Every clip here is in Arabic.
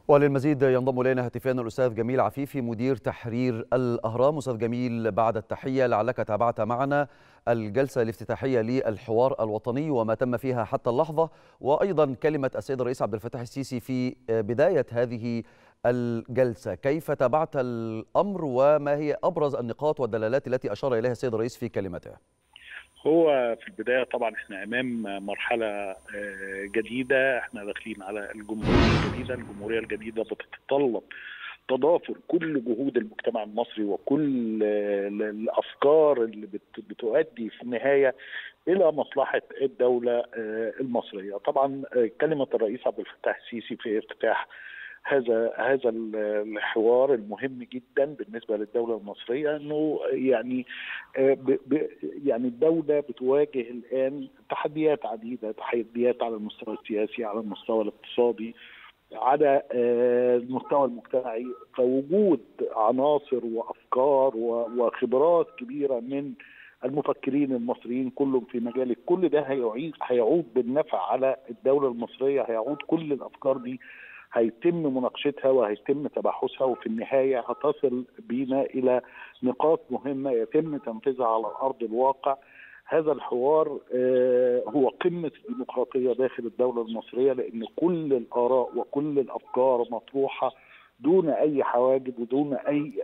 وللمزيد ينضم إلينا هاتفيا الأستاذ جميل عفيفي مدير تحرير الأهرام. أستاذ جميل، بعد التحية، لعلك تابعت معنا الجلسة الافتتاحية للحوار الوطني وما تم فيها حتى اللحظة، وأيضا كلمة السيد الرئيس عبد الفتاح السيسي في بداية هذه الجلسة. كيف تابعت الأمر وما هي أبرز النقاط والدلالات التي أشار إليها السيد الرئيس في كلمته؟ هو في البداية طبعا احنا امام مرحلة جديدة، احنا داخلين على الجمهورية الجديدة. الجمهورية الجديدة بتتطلب تضافر كل جهود المجتمع المصري وكل الافكار اللي بتؤدي في النهاية الى مصلحة الدولة المصرية. طبعا كلمة الرئيس عبد الفتاح السيسي في افتتاح هذا الحوار المهم جدا بالنسبه للدوله المصريه، انه يعني يعني الدوله بتواجه الان تحديات عديده، تحديات على المستوى السياسي، على المستوى الاقتصادي، على المستوى المجتمعي. فوجود عناصر وافكار وخبرات كبيره من المفكرين المصريين كلهم في مجال كل ده هيعود بالنفع على الدوله المصريه. هيعود كل الافكار دي هيتم مناقشتها وهيتم تباحثها، وفي النهايه هتصل بينا الى نقاط مهمه يتم تنفيذها على ارض الواقع. هذا الحوار هو قمه الديمقراطيه داخل الدوله المصريه، لان كل الاراء وكل الافكار مطروحه دون اي حواجز ودون اي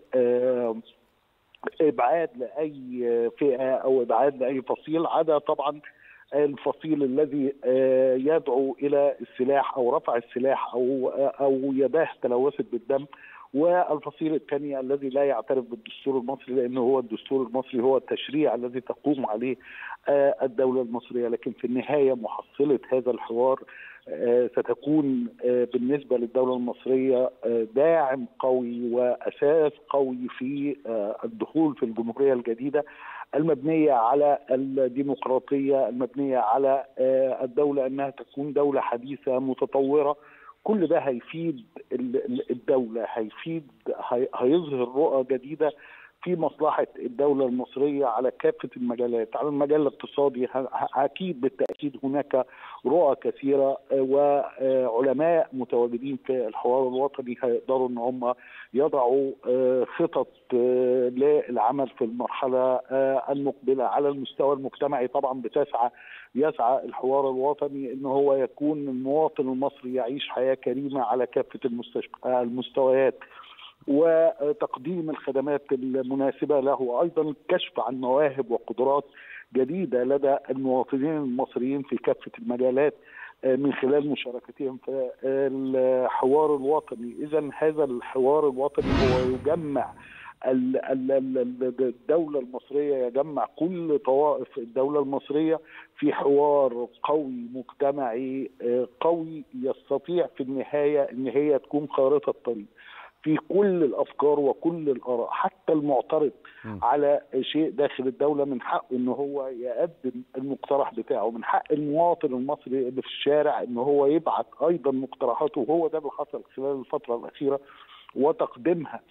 ابعاد لاي فئه او ابعاد لاي فصيل، عدا طبعا الفصيل الذي يدعو الى السلاح او رفع السلاح او يداه تلوثت بالدم، والفصيل الثاني الذي لا يعترف بالدستور المصري، لانه هو الدستور المصري هو التشريع الذي تقوم عليه الدوله المصريه. لكن في النهايه محصله هذا الحوار ستكون بالنسبه للدوله المصريه داعم قوي واساس قوي في الدخول في الجمهوريه الجديده المبنيه على الديمقراطيه، المبنيه على الدوله انها تكون دوله حديثه متطوره. كل ده هيفيد الدوله، هيظهر رؤى جديده في مصلحه الدوله المصريه على كافه المجالات. على المجال الاقتصادي اكيد بالتاكيد هناك رؤى كثيره، وعلماء متواجدين في الحوار الوطني هيقدروا ان هم يضعوا خطط للعمل في المرحله المقبله. على المستوى المجتمعي طبعا يسعى الحوار الوطني ان هو يكون المواطن المصري يعيش حياه كريمه على كافه المستويات، وتقديم الخدمات المناسبة له، وأيضا الكشف عن مواهب وقدرات جديدة لدى المواطنين المصريين في كافة المجالات من خلال مشاركتهم في الحوار الوطني. إذن هذا الحوار الوطني هو يجمع الدولة المصرية، يجمع كل طوائف الدولة المصرية في حوار قوي مجتمعي قوي، يستطيع في النهاية أن هي تكون خارطة طريق في كل الافكار وكل الاراء. حتى المعترض على شيء داخل الدوله من حقه ان هو يقدم المقترح بتاعه، من حق المواطن المصري اللي في الشارع ان هو يبعت ايضا مقترحاته، وهو ده اللي حصل خلال الفتره الاخيره، وتقديمها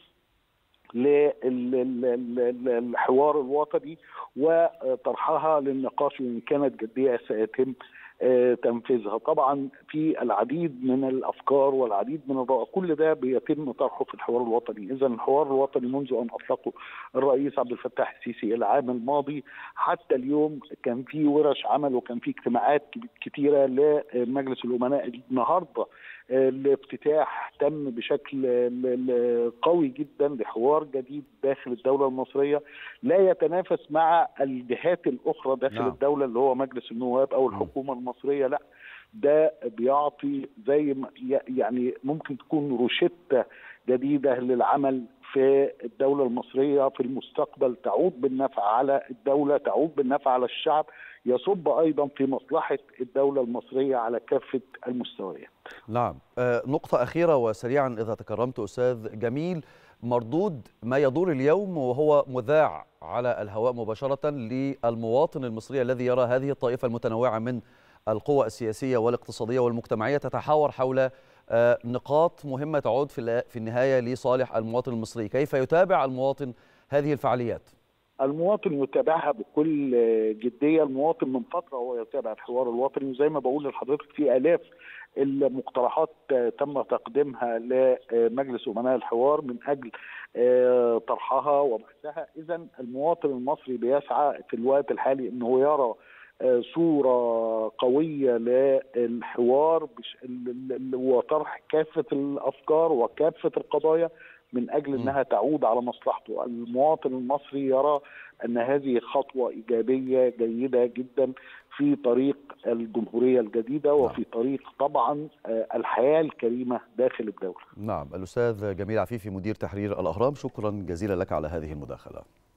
للحوار الوطني وطرحها للنقاش، وان كانت جديه سيتم تنفيذها. طبعا في العديد من الافكار والعديد من الرؤى، كل ده بيتم طرحه في الحوار الوطني. اذا الحوار الوطني منذ ان اطلقه الرئيس عبد الفتاح السيسي العام الماضي حتى اليوم كان في ورش عمل وكان في اجتماعات كثيره لمجلس الامناء. النهارده الافتتاح تم بشكل قوي جدا لحوار جديد داخل الدوله المصريه لا يتنافس مع الجهات الاخرى داخل الدوله اللي هو مجلس النواب او الحكومه المصريه. لا، ده بيعطي زي يعني ممكن تكون روشتة جديده للعمل في الدوله المصريه في المستقبل، تعود بالنفع على الدوله، تعود بالنفع على الشعب، يصب ايضا في مصلحه الدوله المصريه على كافه المستويات. نعم. نقطة أخيرة وسريعا إذا تكرمت أستاذ جميل، مردود ما يدور اليوم وهو مذاع على الهواء مباشرة للمواطن المصري الذي يرى هذه الطائفة المتنوعة من القوى السياسية والاقتصادية والمجتمعية تتحاور حول نقاط مهمة تعود في النهاية لصالح المواطن المصري. كيف يتابع المواطن هذه الفعاليات؟ المواطن يتابعها بكل جديه. المواطن من فتره هو يتابع الحوار الوطني، وزي ما بقول لحضرتك في الاف المقترحات تم تقديمها لمجلس أمناء الحوار من أجل طرحها وبحثها. إذا المواطن المصري بيسعى في الوقت الحالي أنه يرى صورة قوية للحوار وطرح كافة الأفكار وكافة القضايا من أجل أنها تعود على مصلحته. المواطن المصري يرى أن هذه خطوة إيجابية جيدة جدا في طريق الجمهورية الجديدة وفي طريق طبعا الحياة الكريمة داخل الدولة. نعم، الأستاذ جميل عفيفي مدير تحرير الأهرام، شكرا جزيلا لك على هذه المداخلة.